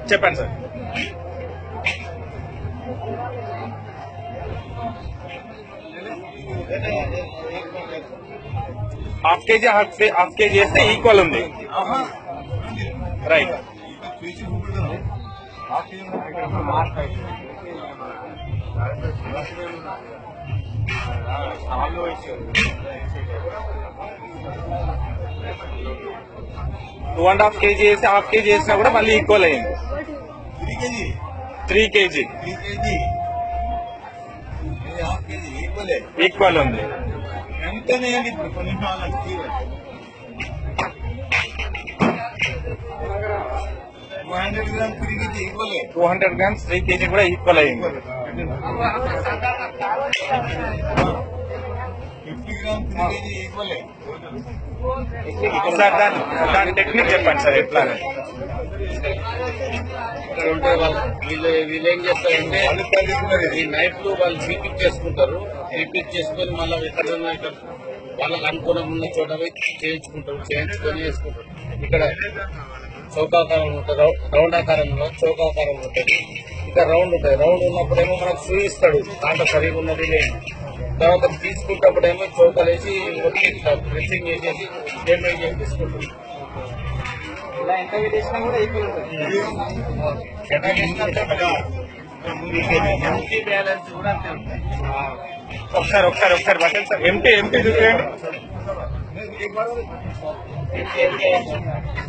చెప్పండి sir. Half KG వేస్తే equal ఉంది. Right. Two and half KG వేసి హాఫ్ కేజీ వేసినా కూడా మళ్ళీ ఈక్వల్ అయింది. 3 kg ఈక్వల్ ఉంది. 200 grams 3 kg కూడా ఈక్వల్ అయింది. 50 grams 3 kg ఈక్వల్. సార్ దాని టెక్నిక్ చెప్పండి సార్ ఎట్లా. వీళ్ళు ఏం చేస్తారంటే ఈ నైట్ లో వాళ్ళు రిపీట్ చేసుకుంటారు. రిపీట్ చేసుకొని మళ్ళీ ఎక్కడ వాళ్ళకి అనుకూలం ఉన్న చోట చేయించుకొని వేసుకుంటారు. ఇక్కడ చౌకాకారం ఉంటుంది, రౌండ్ ఆకారంలో చౌకాకారం ఉంటుంది, ఇంకా రౌండ్ ఉంటుంది. రౌండ్ ఉన్నప్పుడేమో మనకు చూపిస్తాడు దాంట్లో సరిగా ఉన్నది లేదు. తర్వాత తీసుకుంటప్పుడేమో చౌకలేసి డ్రెస్సింగ్ చేసేసి పేమెంట్ చేసి తీసుకుంటారు. ఇలా ఎంత చేసినా కూడా ఈక్వల్ ఉంటుంది. ఎంటీ బ్యాలెన్స్ కూడా అంతే ఉంటుంది. ఒకసారి బట్టండి సార్. ఎంటీ చూసేయండి.